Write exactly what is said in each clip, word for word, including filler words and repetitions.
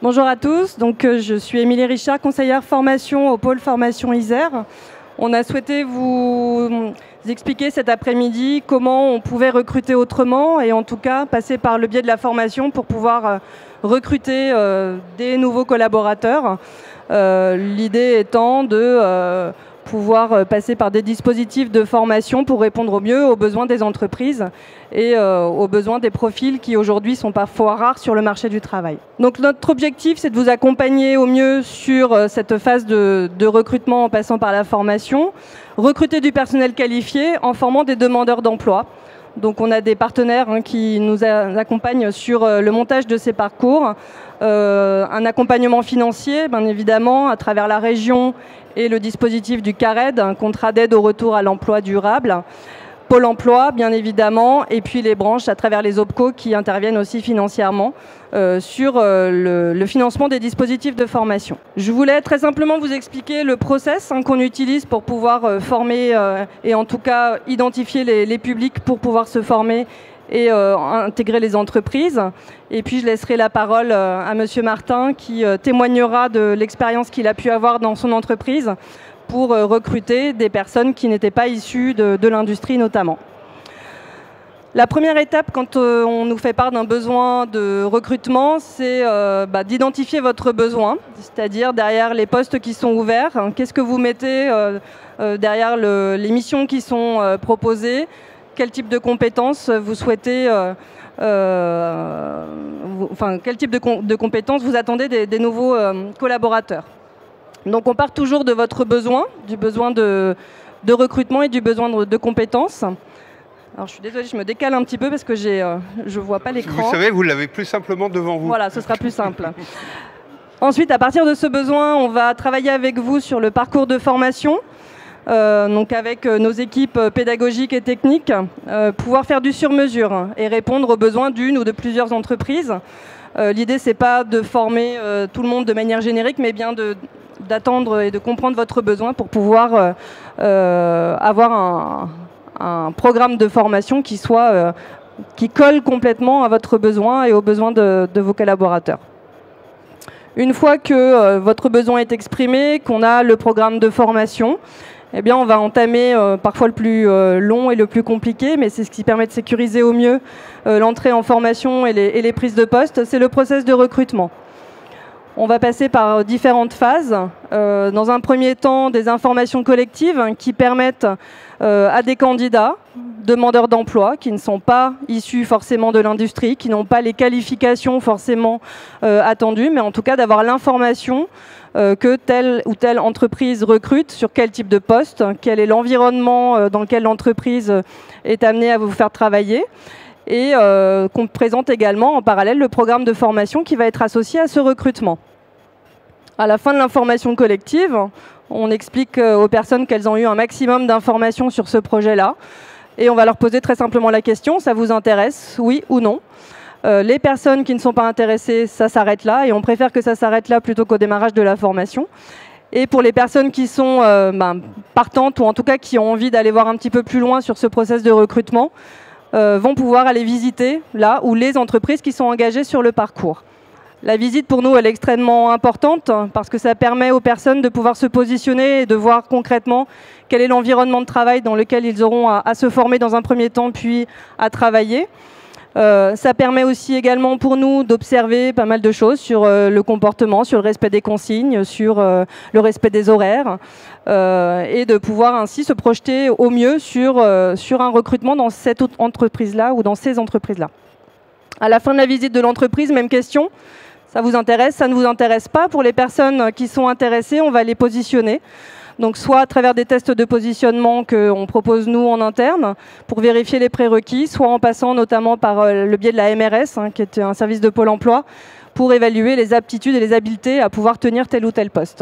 Bonjour à tous, donc, euh, je suis Émilie Richard, conseillère formation au pôle formation Isère. On a souhaité vous expliquer cet après-midi comment on pouvait recruter autrement et en tout cas passer par le biais de la formation pour pouvoir euh, recruter euh, des nouveaux collaborateurs. Euh, L'idée étant de euh, pouvoir passer par des dispositifs de formation pour répondre au mieux aux besoins des entreprises et euh, aux besoins des profils qui aujourd'hui sont parfois rares sur le marché du travail. Donc notre objectif, c'est de vous accompagner au mieux sur euh, cette phase de, de recrutement en passant par la formation, recruter du personnel qualifié en formant des demandeurs d'emploi. Donc on a des partenaires hein, qui nous a, accompagnent sur euh, le montage de ces parcours, euh, un accompagnement financier, bien évidemment, à travers la région et le dispositif du CARED, un contrat d'aide au retour à l'emploi durable, Pôle emploi, bien évidemment, et puis les branches à travers les OPCO qui interviennent aussi financièrement euh, sur euh, le, le financement des dispositifs de formation. Je voulais très simplement vous expliquer le process hein, qu'on utilise pour pouvoir euh, former euh, et en tout cas identifier les, les publics pour pouvoir se former et euh, intégrer les entreprises. Et puis je laisserai la parole euh, à Monsieur Martin qui euh, témoignera de l'expérience qu'il a pu avoir dans son entreprise pour euh, recruter des personnes qui n'étaient pas issues de, de l'industrie notamment. La première étape quand euh, on nous fait part d'un besoin de recrutement, c'est euh, bah, d'identifier votre besoin, c'est-à-dire derrière les postes qui sont ouverts, hein, qu'est-ce que vous mettez euh, euh, derrière le, les missions qui sont euh, proposées, quel type de compétences vous souhaitez, euh, euh, vous, enfin quel type de, com de compétences vous attendez des, des nouveaux euh, collaborateurs. Donc on part toujours de votre besoin, du besoin de, de recrutement et du besoin de, de compétences. Alors je suis désolée, je me décale un petit peu parce que j'ai, euh, je ne vois pas l'écran. Vous savez, vous l'avez plus simplement devant vous. Voilà, ce sera plus simple. Ensuite, à partir de ce besoin, on va travailler avec vous sur le parcours de formation. Euh, donc avec euh, nos équipes pédagogiques et techniques, euh, pouvoir faire du sur-mesure hein, et répondre aux besoins d'une ou de plusieurs entreprises. Euh, L'idée, c'est pas de former euh, tout le monde de manière générique, mais bien de d'attendre et de comprendre votre besoin pour pouvoir euh, euh, avoir un, un programme de formation qui soit euh, qui colle complètement à votre besoin et aux besoins de, de vos collaborateurs. Une fois que euh, votre besoin est exprimé, qu'on a le programme de formation, eh bien, on va entamer euh, parfois le plus euh, long et le plus compliqué, mais c'est ce qui permet de sécuriser au mieux euh, l'entrée en formation et les, et les prises de poste, c'est le process de recrutement. On va passer par différentes phases. Euh, dans un premier temps, des informations collectives hein, qui permettent euh, à des candidats, demandeurs d'emploi, qui ne sont pas issus forcément de l'industrie, qui n'ont pas les qualifications forcément euh, attendues, mais en tout cas d'avoir l'information euh, que telle ou telle entreprise recrute, sur quel type de poste, quel est l'environnement euh, dans lequel l'entreprise est amenée à vous faire travailler. Et euh, qu'on présente également en parallèle le programme de formation qui va être associé à ce recrutement. À la fin de l'information collective, on explique aux personnes qu'elles ont eu un maximum d'informations sur ce projet-là et on va leur poser très simplement la question, ça vous intéresse, oui ou non? euh, Les personnes qui ne sont pas intéressées, ça s'arrête là et on préfère que ça s'arrête là plutôt qu'au démarrage de la formation. Et pour les personnes qui sont euh, ben, partantes ou en tout cas qui ont envie d'aller voir un petit peu plus loin sur ce process de recrutement, Euh, vont pouvoir aller visiter là où les entreprises qui sont engagées sur le parcours. La visite pour nous elle est extrêmement importante parce que ça permet aux personnes de pouvoir se positionner et de voir concrètement quel est l'environnement de travail dans lequel ils auront à, à se former dans un premier temps puis à travailler. Euh, ça permet aussi également pour nous d'observer pas mal de choses sur euh, le comportement, sur le respect des consignes, sur euh, le respect des horaires euh, et de pouvoir ainsi se projeter au mieux sur, euh, sur un recrutement dans cette entreprise-là ou dans ces entreprises-là. À la fin de la visite de l'entreprise, même question, ça vous intéresse, ça ne vous intéresse pas? Pour les personnes qui sont intéressées, on va les positionner. Donc soit à travers des tests de positionnement qu'on propose nous en interne pour vérifier les prérequis, soit en passant notamment par euh, le biais de la M R S, hein, qui est un service de Pôle emploi, pour évaluer les aptitudes et les habiletés à pouvoir tenir tel ou tel poste.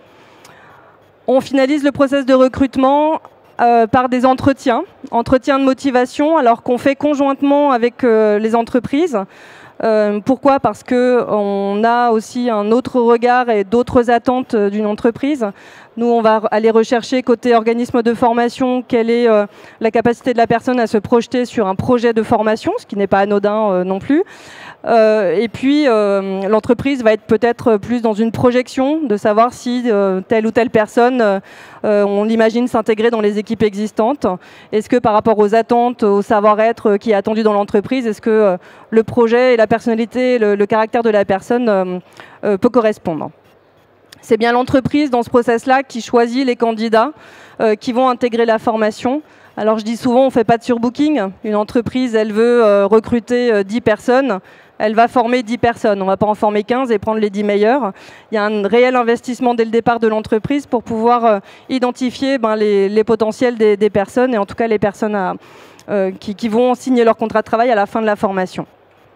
On finalise le process de recrutement euh, par des entretiens, entretiens de motivation, alors qu'on fait conjointement avec euh, les entreprises. Euh, pourquoi? Parce qu'on a aussi un autre regard et d'autres attentes d'une entreprise. Nous, on va aller rechercher côté organisme de formation quelle est euh, la capacité de la personne à se projeter sur un projet de formation, ce qui n'est pas anodin euh, non plus. Euh, et puis, euh, l'entreprise va être peut-être plus dans une projection de savoir si euh, telle ou telle personne, euh, on l'imagine s'intégrer dans les équipes existantes. Est-ce que par rapport aux attentes, au savoir-être qui est attendu dans l'entreprise, est-ce que euh, le projet et la personnalité, le, le caractère de la personne euh, euh, peut correspondre? C'est bien l'entreprise dans ce process-là qui choisit les candidats euh, qui vont intégrer la formation. Alors je dis souvent, on ne fait pas de surbooking. Une entreprise, elle veut euh, recruter euh, dix personnes. Elle va former dix personnes. On ne va pas en former quinze et prendre les dix meilleures. Il y a un réel investissement dès le départ de l'entreprise pour pouvoir euh, identifier ben, les, les potentiels des, des personnes et en tout cas les personnes à, euh, qui, qui vont signer leur contrat de travail à la fin de la formation.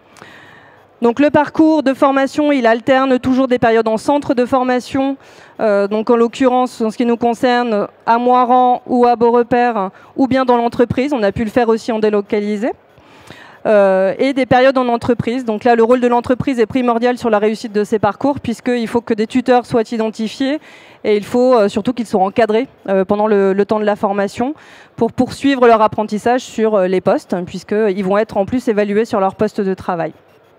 Donc le parcours de formation, il alterne toujours des périodes en centre de formation. Euh, donc en l'occurrence, en ce qui nous concerne, à Moirans ou à Beaurepaire, ou bien dans l'entreprise. On a pu le faire aussi en délocalisé. Euh, et des périodes en entreprise. Donc là, le rôle de l'entreprise est primordial sur la réussite de ces parcours, puisqu'il faut que des tuteurs soient identifiés et il faut euh, surtout qu'ils soient encadrés euh, pendant le, le temps de la formation pour poursuivre leur apprentissage sur euh, les postes, puisqu'ils vont être en plus évalués sur leur poste de travail.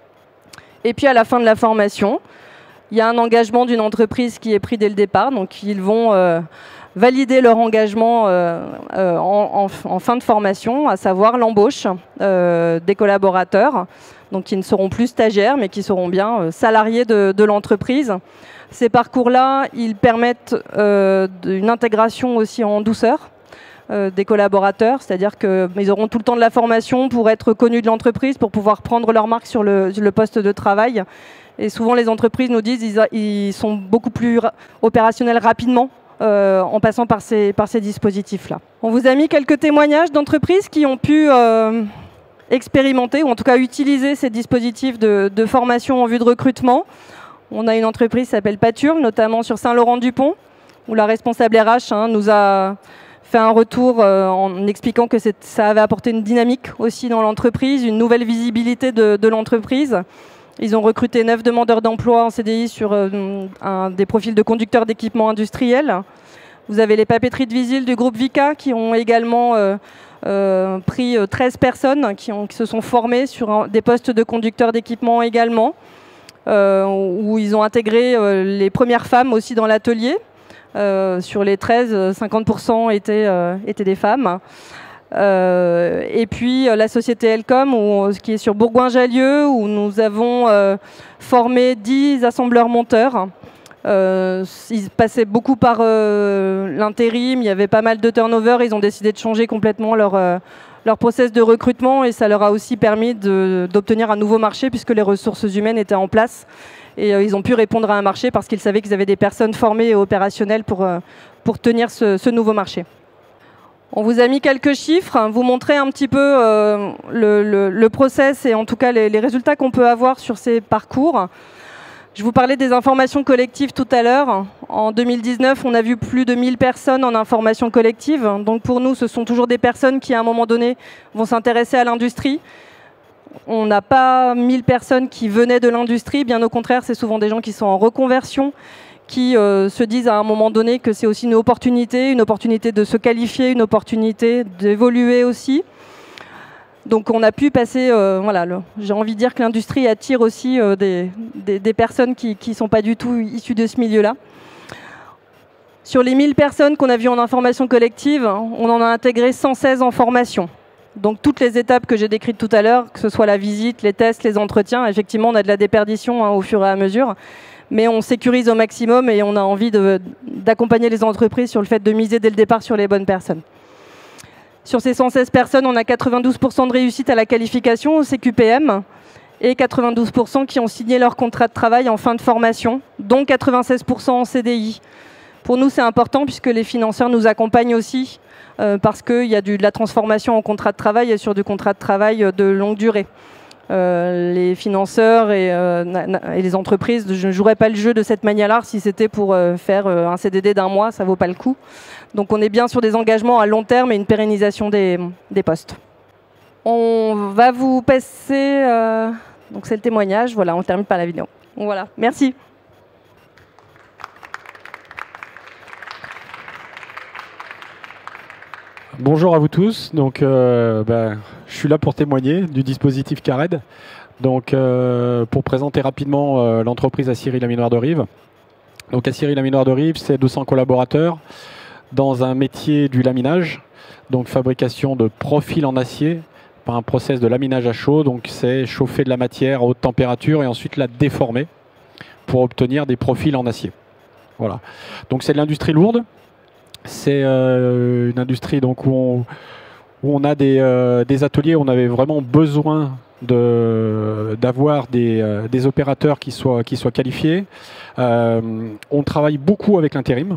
Et puis à la fin de la formation, il y a un engagement d'une entreprise qui est pris dès le départ, donc ils vont euh, valider leur engagement euh, euh, en, en, en fin de formation, à savoir l'embauche euh, des collaborateurs, donc qui ne seront plus stagiaires, mais qui seront bien euh, salariés de, de l'entreprise. Ces parcours-là, ils permettent euh, une intégration aussi en douceur euh, des collaborateurs, c'est-à-dire qu'ils auront tout le temps de la formation pour être connus de l'entreprise, pour pouvoir prendre leur marque sur le, sur le poste de travail. Et souvent, les entreprises nous disent qu'ils ils sont beaucoup plus opérationnels rapidement Euh, en passant par ces, par ces dispositifs-là. On vous a mis quelques témoignages d'entreprises qui ont pu euh, expérimenter, ou en tout cas utiliser ces dispositifs de, de formation en vue de recrutement. On a une entreprise qui s'appelle Paturle, notamment sur Saint-Laurent-du-Pont, où la responsable R H hein, nous a fait un retour euh, en expliquant que ça avait apporté une dynamique aussi dans l'entreprise, une nouvelle visibilité de, de l'entreprise. Ils ont recruté neuf demandeurs d'emploi en C D I sur euh, un, des profils de conducteurs d'équipements industriels. Vous avez les papeteries de Visil du groupe Vica qui ont également euh, euh, pris treize personnes qui, ont, qui se sont formées sur un, des postes de conducteurs d'équipements également, euh, où ils ont intégré euh, les premières femmes aussi dans l'atelier. Euh, sur les treize, cinquante pour cent étaient, euh, étaient des femmes. Euh, et puis euh, la société Elcom, où, qui est sur Bourgoin-Jallieu, où nous avons euh, formé dix assembleurs monteurs. Euh, ils passaient beaucoup par euh, l'intérim, il y avait pas mal de turnover, ils ont décidé de changer complètement leur, euh, leur process de recrutement et ça leur a aussi permis d'obtenir un nouveau marché puisque les ressources humaines étaient en place. Et euh, ils ont pu répondre à un marché parce qu'ils savaient qu'ils avaient des personnes formées et opérationnelles pour, euh, pour tenir ce, ce nouveau marché. On vous a mis quelques chiffres, hein, vous montrer un petit peu euh, le, le, le process et en tout cas les, les résultats qu'on peut avoir sur ces parcours. Je vous parlais des informations collectives tout à l'heure. En deux mille dix-neuf, on a vu plus de mille personnes en information collective. Donc pour nous, ce sont toujours des personnes qui, à un moment donné, vont s'intéresser à l'industrie. On n'a pas mille personnes qui venaient de l'industrie, bien au contraire, c'est souvent des gens qui sont en reconversion, qui euh, se disent à un moment donné que c'est aussi une opportunité, une opportunité de se qualifier, une opportunité d'évoluer aussi. Donc on a pu passer, euh, voilà, j'ai envie de dire que l'industrie attire aussi euh, des, des, des personnes qui ne sont pas du tout issues de ce milieu-là. Sur les mille personnes qu'on a vues en information collective, on en a intégré cent seize en formation. Donc toutes les étapes que j'ai décrites tout à l'heure, que ce soit la visite, les tests, les entretiens, effectivement on a de la déperdition hein, au fur et à mesure. Mais on sécurise au maximum et on a envie d'accompagner les entreprises sur le fait de miser dès le départ sur les bonnes personnes. Sur ces cent seize personnes, on a quatre-vingt-douze pour cent de réussite à la qualification au C Q P M et quatre-vingt-douze pour cent qui ont signé leur contrat de travail en fin de formation, dont quatre-vingt-seize pour cent en C D I. Pour nous, c'est important puisque les financeurs nous accompagnent aussi euh, parce qu'il y a du, de la transformation en contrat de travail et sur du contrat de travail de longue durée. Euh, les financeurs et, euh, et les entreprises, je ne jouerais pas le jeu de cette manière-là si c'était pour euh, faire euh, un C D D d'un mois, ça ne vaut pas le coup. Donc on est bien sur des engagements à long terme et une pérennisation des, des postes. On va vous passer, euh, donc c'est le témoignage, voilà, on termine par la vidéo. Voilà, merci. Bonjour à vous tous. Donc, euh, bah, je suis là pour témoigner du dispositif CARED. Donc, euh, pour présenter rapidement euh, l'entreprise Aciéry Laminoir de Rives. Donc, Aciéry Laminoir de Rives, c'est deux cents collaborateurs dans un métier du laminage, donc fabrication de profils en acier par un process de laminage à chaud. Donc, c'est chauffer de la matière à haute température et ensuite la déformer pour obtenir des profils en acier. Voilà. Donc, c'est de l'industrie lourde. C'est euh, une industrie donc, où, on, où on a des, euh, des ateliers où on avait vraiment besoin d'avoir de, des, euh, des opérateurs qui soient, qui soient qualifiés. Euh, on travaille beaucoup avec l'intérim.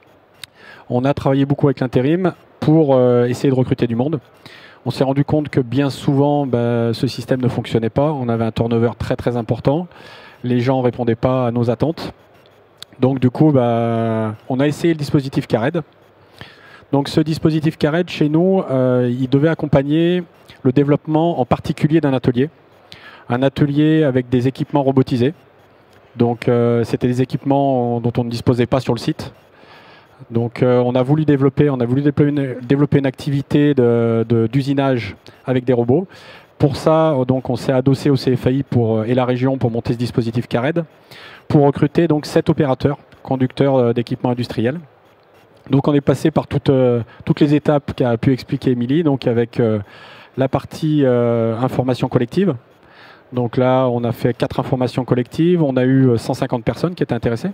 On a travaillé beaucoup avec l'intérim pour euh, essayer de recruter du monde. On s'est rendu compte que bien souvent, bah, ce système ne fonctionnait pas. On avait un turnover très très important. Les gens ne répondaient pas à nos attentes. Donc du coup, bah, on a essayé le dispositif CARED. Donc ce dispositif CARED, chez nous, euh, il devait accompagner le développement en particulier d'un atelier. Un atelier avec des équipements robotisés. Donc euh, c'était des équipements dont on ne disposait pas sur le site. Donc euh, on a voulu développer, on a voulu développer une, développer une activité de, de, d'usinage avec des robots. Pour ça, donc, on s'est adossé au C F A I pour, et la région pour monter ce dispositif CARED, pour recruter donc sept opérateurs, conducteurs d'équipements industriels. Donc on est passé par toutes, euh, toutes les étapes qu'a pu expliquer Émilie, donc avec euh, la partie euh, information collective. Donc là, on a fait quatre informations collectives, on a eu cent cinquante personnes qui étaient intéressées.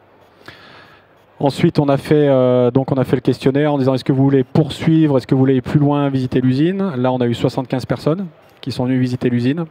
Ensuite, on a fait, euh, donc on a fait le questionnaire en disant est-ce que vous voulez poursuivre, est-ce que vous voulez aller plus loin, visiter l'usine. Là, on a eu soixante-quinze personnes qui sont venues visiter l'usine.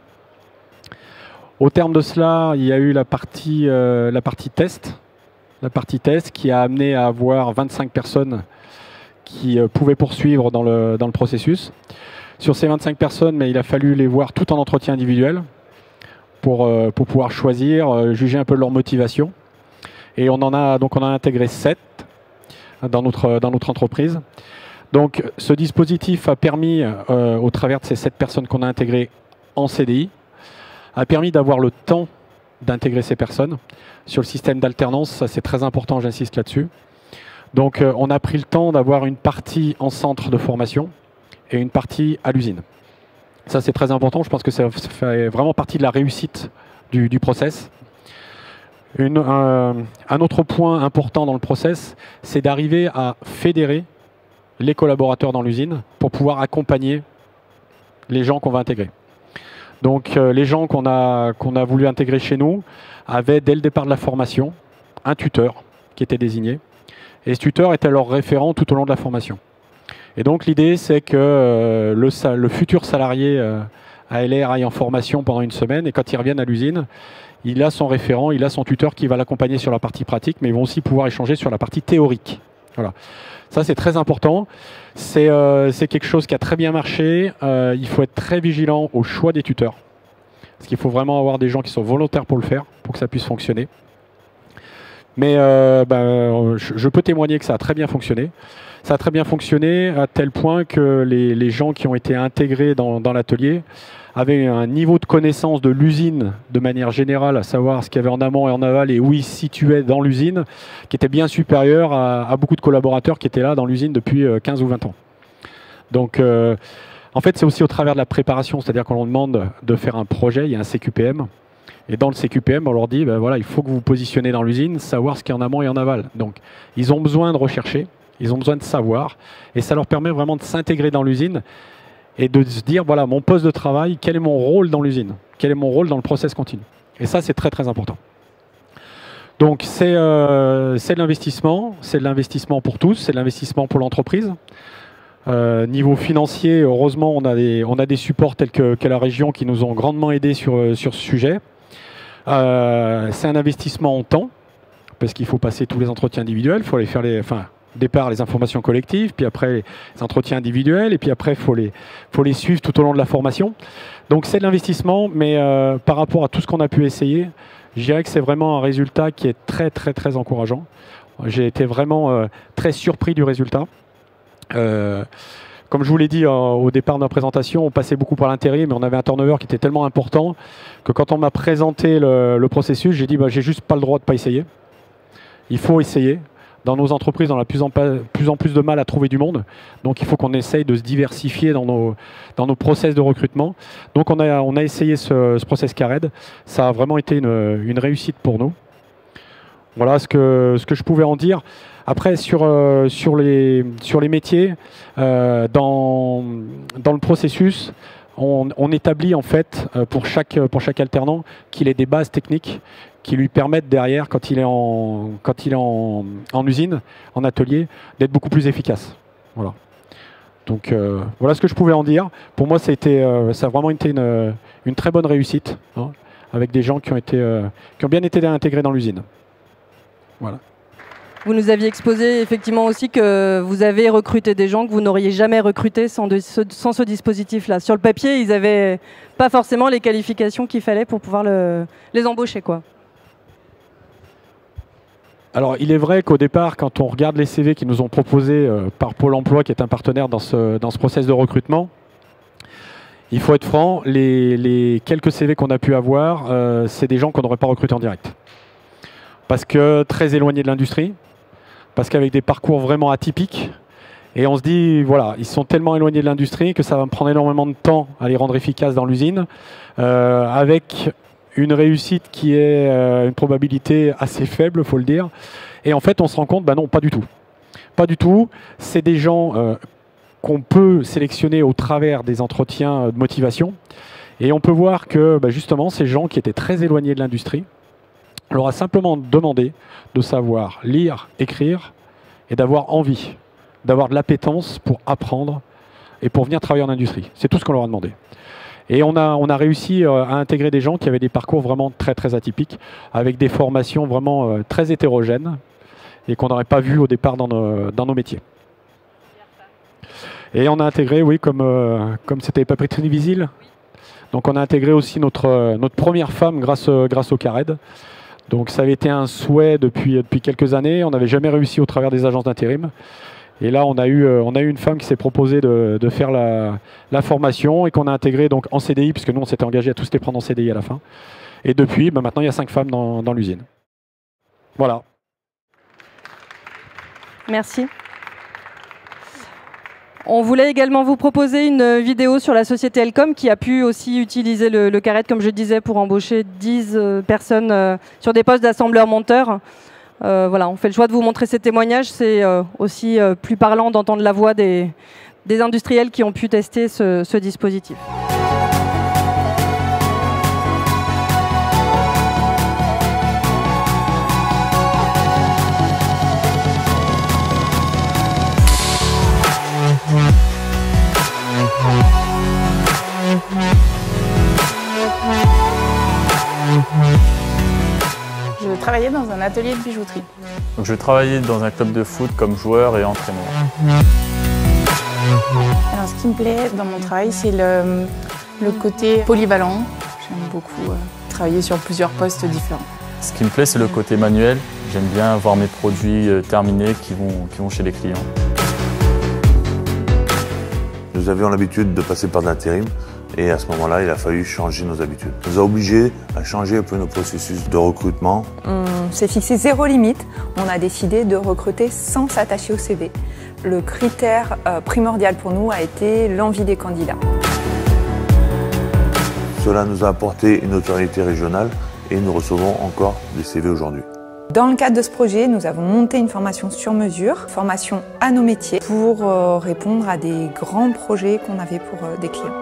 Au terme de cela, il y a eu la partie, euh, la partie test, la partie test qui a amené à avoir vingt-cinq personnes qui euh, pouvaient poursuivre dans le, dans le processus. Sur ces vingt-cinq personnes, mais il a fallu les voir tout en entretien individuel pour, euh, pour pouvoir choisir, euh, juger un peu de leur motivation. Et on en a donc on a intégré sept dans notre, dans notre entreprise. Donc ce dispositif a permis, euh, au travers de ces sept personnes qu'on a intégrées en C D I, a permis d'avoir le temps d'intégrer ces personnes. Sur le système d'alternance, ça c'est très important, j'insiste là-dessus. Donc euh, on a pris le temps d'avoir une partie en centre de formation et une partie à l'usine. Ça c'est très important, je pense que ça fait vraiment partie de la réussite du, du process. Une, un, un autre point important dans le process, c'est d'arriver à fédérer les collaborateurs dans l'usine pour pouvoir accompagner les gens qu'on va intégrer. Donc euh, les gens qu'on a, qu'on a voulu intégrer chez nous avaient dès le départ de la formation un tuteur qui était désigné. Et ce tuteur était leur référent tout au long de la formation. Et donc l'idée c'est que euh, le, le futur salarié euh, à L R aille en formation pendant une semaine et quand il revienne à l'usine, il a son référent, il a son tuteur qui va l'accompagner sur la partie pratique, mais ils vont aussi pouvoir échanger sur la partie théorique. Voilà. Ça, c'est très important. C'est euh, quelque chose qui a très bien marché. Euh, il faut être très vigilant au choix des tuteurs. Parce qu'il faut vraiment avoir des gens qui sont volontaires pour le faire, pour que ça puisse fonctionner. Mais euh, ben, je, je peux témoigner que ça a très bien fonctionné. Ça a très bien fonctionné à tel point que les, les gens qui ont été intégrés dans, dans l'atelier avaient un niveau de connaissance de l'usine de manière générale, à savoir ce qu'il y avait en amont et en aval et où ils se situaient dans l'usine, qui était bien supérieur à, à beaucoup de collaborateurs qui étaient là dans l'usine depuis quinze ou vingt ans. Donc euh, en fait c'est aussi au travers de la préparation, c'est-à-dire qu'on leur demande de faire un projet, il y a un C Q P M, et dans le C Q P M on leur dit ben voilà, il faut que vous vous positionnez dans l'usine, savoir ce qu'il y a en amont et en aval. Donc ils ont besoin de rechercher, ils ont besoin de savoir, et ça leur permet vraiment de s'intégrer dans l'usine et de se dire, voilà, mon poste de travail, quel est mon rôle dans l'usine? Quel est mon rôle dans le process continu? Et ça, c'est très, très important. Donc, c'est euh, de l'investissement. C'est de l'investissement pour tous. C'est de l'investissement pour l'entreprise. Euh, niveau financier, heureusement, on a des, on a des supports tels que, que la région qui nous ont grandement aidés sur, sur ce sujet. Euh, c'est un investissement en temps, parce qu'il faut passer tous les entretiens individuels. Il faut aller faire les... Enfin, départ les informations collectives, puis après les entretiens individuels, et puis après il faut les, faut les suivre tout au long de la formation. Donc c'est de l'investissement, mais euh, par rapport à tout ce qu'on a pu essayer, je dirais que c'est vraiment un résultat qui est très très très encourageant. J'ai été vraiment euh, très surpris du résultat. Euh, comme je vous l'ai dit euh, au départ de ma présentation, on passait beaucoup par l'intérim, mais on avait un turnover qui était tellement important que quand on m'a présenté le, le processus, j'ai dit bah, j'ai juste pas le droit de pas essayer. Il faut essayer. dans nos entreprises, on a de plus en plus, en plus de mal à trouver du monde. Donc il faut qu'on essaye de se diversifier dans nos, dans nos process de recrutement. Donc on a, on a essayé ce, ce process Cared. Ça a vraiment été une, une réussite pour nous. Voilà ce que, ce que je pouvais en dire. Après, sur, euh, sur, les, sur les métiers, euh, dans, dans le processus, on, on établit en fait pour chaque, pour chaque alternant qu'il ait des bases techniques qui lui permettent derrière, quand il est en, quand il est en, en usine, en atelier, d'être beaucoup plus efficace. Voilà. Donc euh, voilà ce que je pouvais en dire. Pour moi, ça a, été, euh, ça a vraiment été une, une très bonne réussite, hein, avec des gens qui ont, été, euh, qui ont bien été intégrés dans l'usine. Voilà. Vous nous aviez exposé effectivement aussi que vous avez recruté des gens que vous n'auriez jamais recrutés sans, de, sans ce dispositif-là. Sur le papier, ils n'avaient pas forcément les qualifications qu'il fallait pour pouvoir le, les embaucher, quoi. Alors, il est vrai qu'au départ, quand on regarde les C V qui nous ont proposés euh, par Pôle emploi, qui est un partenaire dans ce, dans ce process de recrutement, il faut être franc, les, les quelques C V qu'on a pu avoir, euh, c'est des gens qu'on n'aurait pas recrutés en direct. Parce que très éloignés de l'industrie, parce qu'avec des parcours vraiment atypiques, et on se dit, voilà, ils sont tellement éloignés de l'industrie que ça va me prendre énormément de temps à les rendre efficaces dans l'usine, euh, avec une réussite qui est euh, une probabilité assez faible, il faut le dire. Et en fait, on se rend compte, bah non, pas du tout. Pas du tout. C'est des gens euh, qu'on peut sélectionner au travers des entretiens de motivation. Et on peut voir que, bah, justement, ces gens qui étaient très éloignés de l'industrie, on leur a simplement demandé de savoir lire, écrire et d'avoir envie, d'avoir de l'appétence pour apprendre et pour venir travailler en industrie. C'est tout ce qu'on leur a demandé. Et on a, on a réussi à intégrer des gens qui avaient des parcours vraiment très très atypiques, avec des formations vraiment très hétérogènes et qu'on n'aurait pas vu au départ dans nos, dans nos métiers. Et on a intégré, oui, comme euh, comme c'était pas pris Trinivisible, donc on a intégré aussi notre, notre première femme grâce, grâce au Cared. Donc ça avait été un souhait depuis, depuis quelques années, on n'avait jamais réussi au travers des agences d'intérim. Et là, on a eu, on a eu une femme qui s'est proposée de, de faire la, la formation et qu'on a intégré donc en C D I, puisque nous, on s'était engagé à tous les prendre en C D I à la fin. Et depuis, bah, maintenant, il y a cinq femmes dans, dans l'usine. Voilà. Merci. On voulait également vous proposer une vidéo sur la société Elcom qui a pu aussi utiliser le, le Cared, comme je disais, pour embaucher dix personnes euh, sur des postes d'assembleur-monteur. Euh, voilà, on fait le choix de vous montrer ces témoignages. C'est euh, aussi euh, plus parlant d'entendre la voix des, des industriels qui ont pu tester ce, ce dispositif. Je travaillais dans un atelier de bijouterie. Donc je travaillais dans un club de foot comme joueur et entraîneur. Alors ce qui me plaît dans mon travail, c'est le, le côté polyvalent. J'aime beaucoup euh, travailler sur plusieurs postes différents. Ce qui me plaît, c'est le côté manuel. J'aime bien voir mes produits euh, terminés qui vont, qui vont chez les clients. Nous avions l'habitude de passer par de l'intérim. Et à ce moment-là, il a fallu changer nos habitudes. Ça nous a obligés à changer un peu nos processus de recrutement. On s'est fixé zéro limite. On a décidé de recruter sans s'attacher au C V. Le critère euh, primordial pour nous a été l'envie des candidats. Cela nous a apporté une notoriété régionale et nous recevons encore des C V aujourd'hui. Dans le cadre de ce projet, nous avons monté une formation sur mesure, formation à nos métiers, pour euh, répondre à des grands projets qu'on avait pour euh, des clients.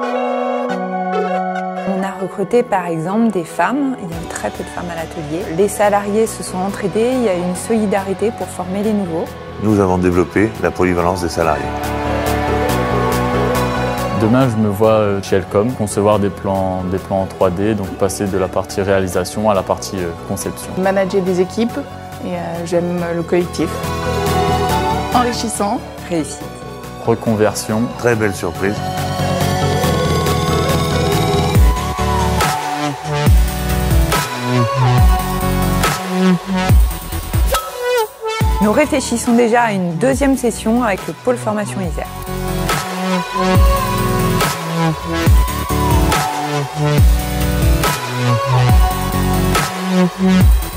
On a recruté par exemple des femmes, il y a très peu de femmes à l'atelier. Les salariés se sont entraidés, il y a eu une solidarité pour former les nouveaux. Nous avons développé la polyvalence des salariés. Demain, je me vois chez Elcom concevoir des plans, des plans en trois D, donc passer de la partie réalisation à la partie conception. Manager des équipes, et euh, j'aime le collectif. Enrichissant. Réussite. Reconversion. Très belle surprise. Nous réfléchissons déjà à une deuxième session avec le pôle formation Isère. Mm-hmm.